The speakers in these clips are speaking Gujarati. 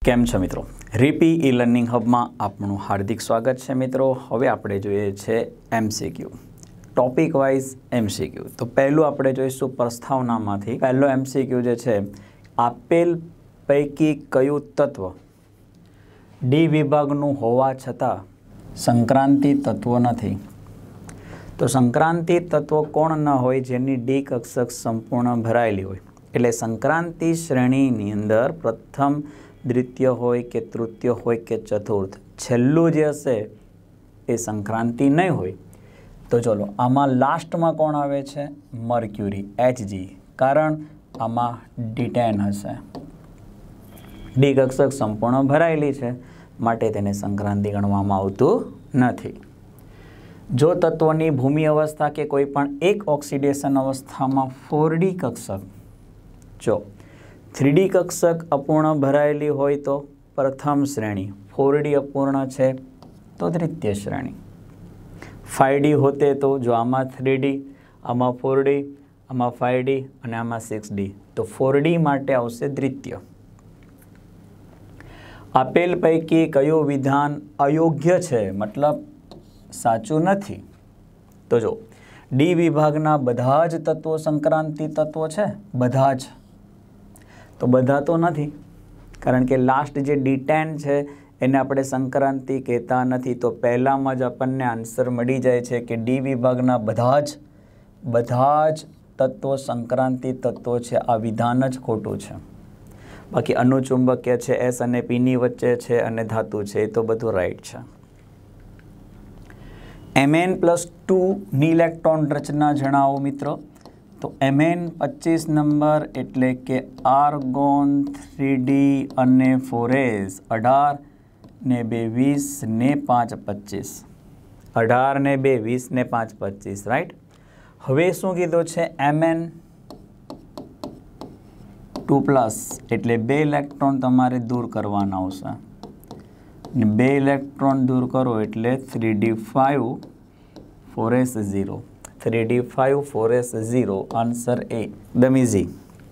કેમ છો મિત્રો? રીપી ઈ લર્નિંગ હબમાં આપનું હાર્દિક સ્વાગત છે મિત્રો. હવે આપણે જોઈએ છે એમસીક્યુ, ટોપિક વાઇઝ એમસીક્યુ. તો પહેલું આપણે જોઈશું પ્રસ્તાવનામાંથી. પહેલો એમસીક્યુ જે છે, આપેલ પૈકી કયું તત્વ ડી વિભાગનું હોવા છતાં સંક્રાંતિ તત્વ નથી? તો સંક્રાંતિ તત્વ કોણ ન હોય જેની ડી કક્ષક સંપૂર્ણ ભરાયેલી હોય? એટલે સંક્રાંતિ શ્રેણીની અંદર પ્રથમ, દ્વિતીય હોય કે તૃતીય હોય કે ચતુર્થ, છેલ્લું જે હશે એ સંક્રાંતિ નહીં હોય. તો ચલો, આમાં લાસ્ટમાં કોણ આવે છે? Mercury, Hg. કારણ આમાં D10 હશે. ડી કક્ષક સંપૂર્ણ ભરાયેલી છે, માટે તેને સંક્રાંતિ ગણવામાં આવતું નથી. જો તત્વની ભૂમિ અવસ્થા કે કોઈ પણ એક ઓક્સિડેશન અવસ્થામાં 4D કક્ષક, જો 3D કક્ષક અપૂર્ણ ભરાયેલી હોય તો પ્રથમ શ્રેણી, 4D અપૂર્ણ છે તો દ્વિતીય શ્રેણી, 5D હોતે તો જો આમાં 3D, આમાં 4D, આમાં 5D અને આમાં 6D, તો 4D માટે આવશે દ્વિતીય. આપેલ પૈકી કયું વિધાન અયોગ્ય છે, મતલબ સાચું નથી? તો જો ડી વિભાગના બધા જ તત્વો સંક્રાંતિ તત્વો છે, બધા જ. તો બધા તો નથી, કારણ કે લાસ્ટ જે D10 છે એને આપણે સંક્રાંતિ કહેતા નથી. તો પહેલામાં જ આપણને આન્સર મળી જાય છે કે ડી વિભાગના બધા જ તત્વો સંક્રાંતિ તત્વો છે. આ વિધાન જ ખોટું છે. બાકી અનુચુંબકીય છે, S અને Pની વચ્ચે છે, અને ધાતુ છે, એ તો બધું રાઈટ છે. Mn+2 ની ઇલેક્ટ્રોન રચના જણાવો મિત્રો. તો Mn 25 નંબર એટલે કે આર્ગોન 3D અને 4s, 18 ને 2 20 ને 5 25, 18 ને 2 20 ને 5 25, રાઈટ. હવે શું કીધું છે? Mn 2+ એટલે 2 ઇલેક્ટ્રોન તમારે દૂર કરવાના આવશે, ને 2 ઇલેક્ટ્રોન દૂર કરો એટલે 3D5 4s 0, 3D5 4s 0. Answer A. એકદમ ઇઝી.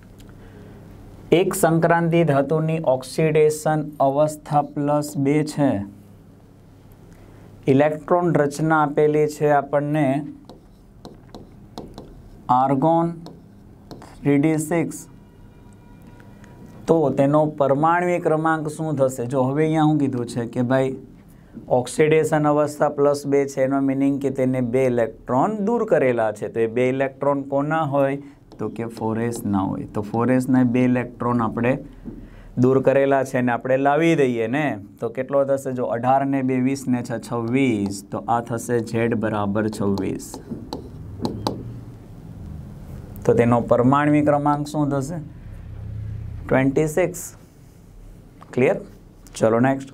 એક સંક્રાંતિ ધાતુની ઓક્સિડેશન અવસ્થા +2 છે. ઇલેક્ટ્રોન રચના આપેલી છે આપણને આર્ગોન 3D6. તો તેનો પરમાણ્વીય ક્રમાંક શું થશે? જો હવે અહીંયા શું કીધું છે કે ભાઈ ઓક્સિડેશન અવસ્થા +2 છે, એનો મિનિંગ કે તેને 2 ઇલેક્ટ્રોન દૂર કરેલા છે. તો એ 2 ઇલેક્ટ્રોન કોના હોય? તો કે 4s ના હોય. તો 4s ના 2 ઇલેક્ટ્રોન આપણે દૂર કરેલા છે ને આપણે લાવી દઈએ ને, તો કેટલો થશે? જો 18 ને 2 20 ને 6 26, તો આ થશે Z બરાબર 26. તો તેનો પરમાણ્વીય ક્રમાંક શું થશે? 26. ક્લિયર? ચલો નેક્સ્ટ.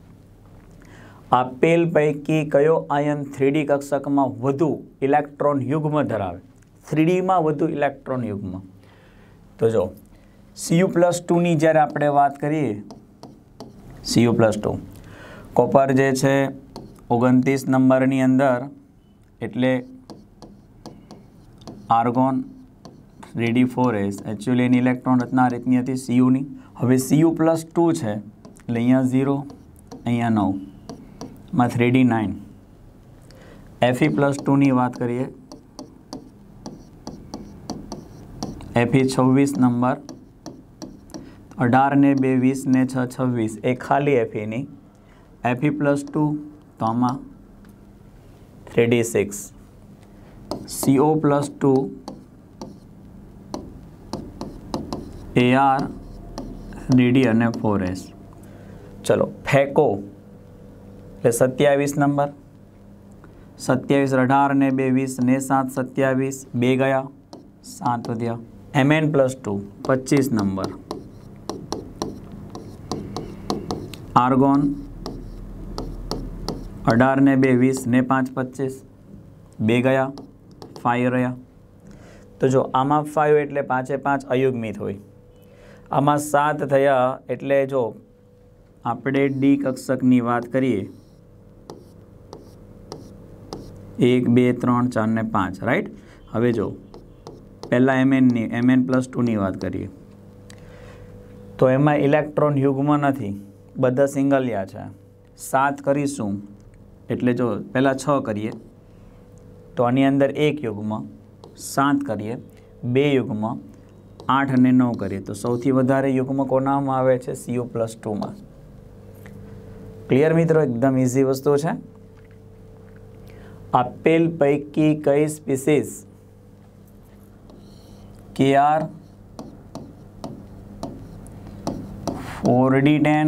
આપેલ પૈકી કયો આયન 3D કક્ષકમાં વધુ ઇલેક્ટ્રોન યુગ્મ ધરાવે? 3Dમાં વધુ ઇલેક્ટ્રોન યુગ્મ. તો જો Cu+2 ની જ્યારે આપણે વાત કરીએ, Cu+2 કોપર જે છે 29 નંબરની અંદર, એટલે આર્ગોન 3D4s, એકચ્યુઅલી એની ઇલેક્ટ્રોન રચના રીતની હતી Cuની. હવે Cu+2 છે એટલે અહીંયા 0, અહીંયા 9, માં 3D 9. Fe+2 ની વાત કરીએ, Fe 26 નંબર, 18 ને 2 20 ને 6 26, એ ખાલી Feની. Fe+2 તો આમાં 3D 6. CO+2 Ar 3D અને 4s. ચલો ફેકો એટલે 27 નંબર, 27, 18 ને 2 20 ને 7 27, 2 ગયા, 7 વધ્યા. Mn+2 25 નંબર, આર્ગોન 18 ને 2 20 ને 5 25, 2 ગયા, 5 રહ્યા. તો જો આમાં 5 એટલે 5 એ 5 અયુગ્મિત હોય, આમાં 7 થયા. એટલે જો આપણે ડી કક્ષકની વાત કરીએ, 1 2 3 4 ને 5, રાઈટ. હવે જો પહેલાં Mn+2 ની વાત કરીએ, તો એમાં ઇલેક્ટ્રોન યુગ્મ નથી, બધા સિંગલિયા છે. 7 કરીશું એટલે જો પહેલાં 6 કરીએ તો આની અંદર 1 યુગ્મ, 7 કરીએ 2 યુગ્મ, 8 અને 9 કરીએ તો સૌથી વધારે યુગ્મ કોનામાં આવે છે? Cu+2 માં. ક્લિયર મિત્રો? એકદમ ઇઝી વસ્તુ છે. આપેલ પૈકી કઈ સ્પીસીસ Kr 4d10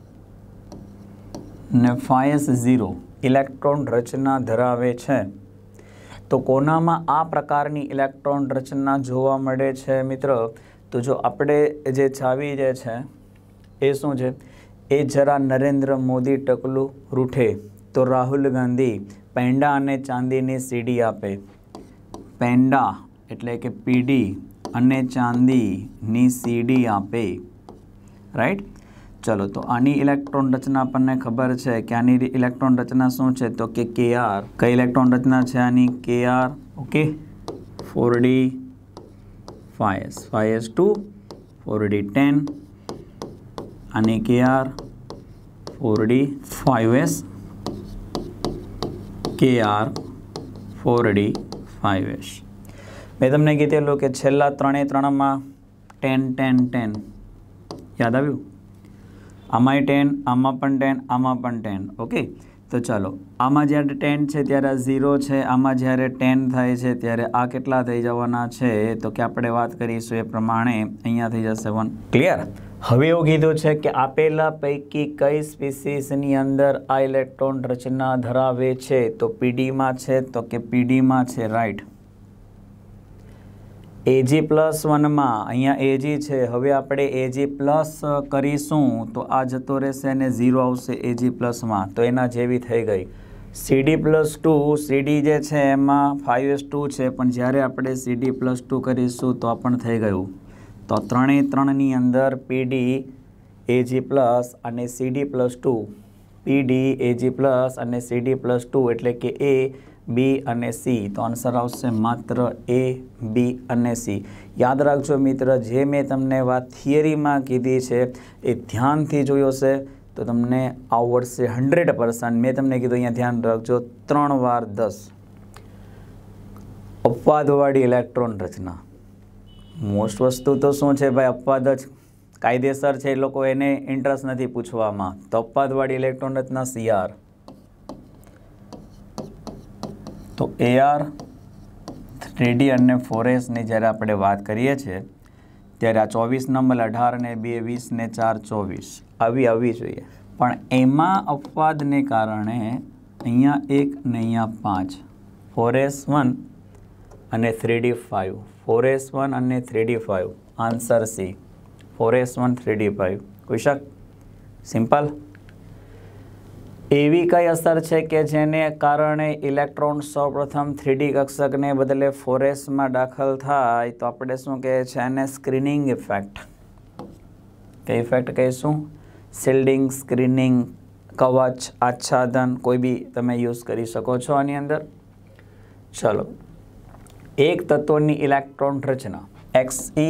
ને 5s0 ઇલેક્ટ્રોન રચના ધરાવે છે? તો કોનામાં આ પ્રકારની ઇલેક્ટ્રોન રચના જોવા મળે છે મિત્રો? તો જો આપણે જે ચાવી જે છે એ શું છે? એ જરા નરેન્દ્ર મોદી ટકલું રૂઠે તો રાહુલ ગાંધી પેંડા અને ચાંદીની સીડી આપે. પેંડા એટલે કે પીડી અને ચાંદીની સીડી આપે. રાઈટ? ચલો, તો આની ઇલેક્ટ્રોન રચના આપણને ખબર છે કે આની ઇલેક્ટ્રોન રચના શું છે? તો કે Kr. કઈ ઇલેક્ટ્રોન રચના છે આની? Kr. Okay, 4d 5s, 5s2 4d10 અને Kr 4d 5s, Kr 4d 5s. મેં તમને કીધેલું કે છેલ્લા 3માં 10 10 10 યાદ આવ્યું? આમાંય 10, આમાં પણ 10, આમાં પણ 10. ઓકે, તો ચાલો, આમાં જ્યારે 10 છે ત્યારે આ 0 છે, આમાં જ્યારે 10 થાય છે ત્યારે આ કેટલા થઈ જવાના છે? તો કે આપણે વાત કરીશું એ પ્રમાણે અહીંયા થઈ જશે 1. ક્લિયર? હવે એવું કીધું છે કે આપેલા પૈકી કઈ સ્પીસીસની અંદર આ ઇલેક્ટ્રોન રચના ધરાવે છે? તો પીડીમાં છે. તો કે પીડીમાં છે. રાઈટ. Ag+1માં અહીંયા Ag છે. હવે આપણે Ag+ કરીશું તો આ જતો રહેશે અને 0 આવશે Ag+માં, તો એના જેવી થઈ ગઈ. Cd+2, Cd જે છે એમાં 5s2 છે, પણ જ્યારે આપણે Cd+2 કરીશું તો આ પણ થઈ ગયું. તો 3ની અંદર PD Ag+ અને Cd+2, PD Ag+ અને Cd+2 એટલે કે A, B અને C. તો આન્સર આવશે માત્ર A, B અને C. યાદ રાખજો મિત્ર, જે મેં તમને વાત થિયરીમાં કીધી છે એ ધ્યાનથી જોયો છે તો તમને આવડશે 100%. મેં તમને કીધું અહીંયા ધ્યાન રાખજો 3 વાર 10. અપવાદવાળી ઇલેક્ટ્રોન રચના. મોસ્ટ વસ્તુ તો શું છે ભાઈ? અપવાદ જ કાયદેસર છે, એ લોકો એને ઇન્ટરેસ્ટ નથી પૂછવામાં. તો અપવાદવાળી ઇલેક્ટ્રોન રચના Cr. તો Ar 3d અને 4sની જ્યારે આપણે વાત કરીએ છીએ ત્યારે આ 24 નંબર 18 ને 2 20 ને 4 24 આવી જોઈએ, પણ એમાં અપવાદને કારણે અહીંયા 1 ને અહીંયા 5, 4s1 અને 3d 5, 4s1 અને 3d 5. Answer C, 4s1 3d 5. કોઈ શક? સિમ્પલ. એવી કઈ અસર છે કે જેને કારણે ઇલેક્ટ્રોન સૌપ્રથમ 3d કક્ષકને બદલે 4sમાં દાખલ થાય? તો આપણે શું કહે છે એને? Screening effect. કઈ ઇફેક્ટ કહીશું? શિલ્ડિંગ, સ્ક્રીનિંગ, કવચ, આચ્છાદન, કોઈ બી તમે યુઝ કરી શકો છો આની અંદર. ચલો, એક તત્વની ઇલેક્ટ્રોન રચના Xe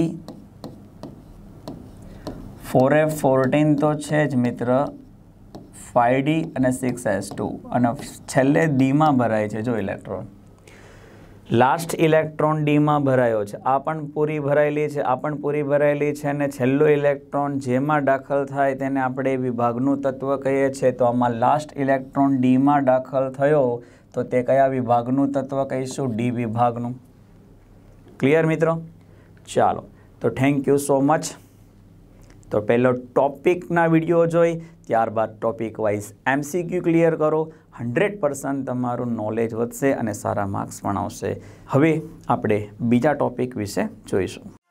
4f14 તો છે જ મિત્ર, 5d અને 6s2 અને છેલ્લે ડીમાં ભરાય છે. જો ઇલેક્ટ્રોન લાસ્ટ ઇલેક્ટ્રોન ડીમાં ભરાયો છે, આ પણ પૂરી ભરાયેલી છે, આ પણ પૂરી ભરાયેલી છે, અને છેલ્લો ઇલેક્ટ્રોન જેમાં દાખલ થાય તેને આપણે વિભાગનું તત્વ કહીએ છીએ. તો આમાં લાસ્ટ ઇલેક્ટ્રોન ડીમાં દાખલ થયો તો તે કયા વિભાગનું તત્વ કહીશું? ડી વિભાગનું. ક્લિયર મિત્રો? ચાલો, તો થેન્ક યુ સો મચ. તો પહેલો ટોપિકના વિડીયો જોઈ ત્યારબાદ ટોપિક વાઇઝ MCQ ક્લિયર કરો. 100% તમારું નોલેજ વધશે અને સારા માર્ક્સ પણ આવશે. હવે આપણે બીજા ટોપિક વિશે જોઈશું.